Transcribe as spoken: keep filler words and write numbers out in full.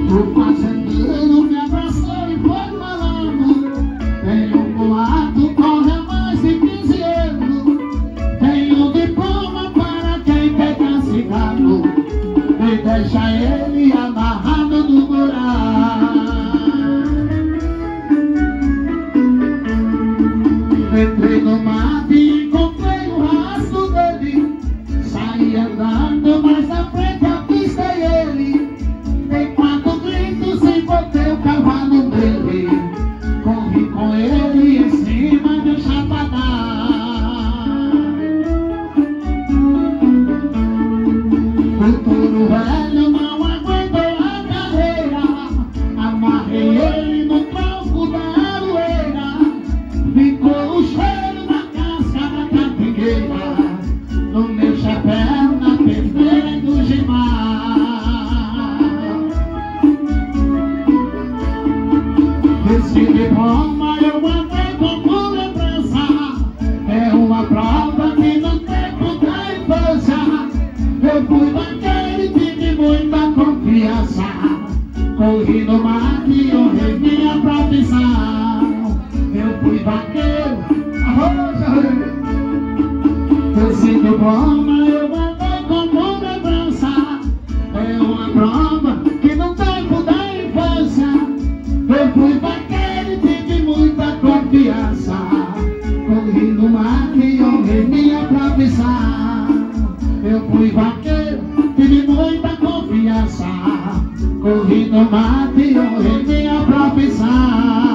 O fazendeiro me abraçou e foi falando: tem um boato, corre há mais de quinze anos. Tem um diploma para quem pega cigarro e deixa ele amarrado no buraco. Entrei no mato e encontrei o rastro dele. Saí andando, mas na frente avistei ele. Dei quatro gritos e botei o cavalo dele. Corri com ele em cima do chapadão. O touro velho não aguentou a carreira. Amarrei ele no tronco da aroeira. Ficou o cheiro da casca da capigueira no meu chapéu, na perna do gimar. Esse diploma eu guardei como lembrança. É uma prova que no tempo da infância eu fui vaqueiro e tive muita confiança. Corri no mar e honrei minha profissão. Eu fui vaqueiro, arroz, esse diploma eu guardei como lembrança. É uma prova que no tempo da infância eu fui vaqueiro e tive muita confiança. Corri no mar e honrei minha profissão. Eu fui vaqueiro, tive muita confiança. Corri no mar e honrei minha profissão.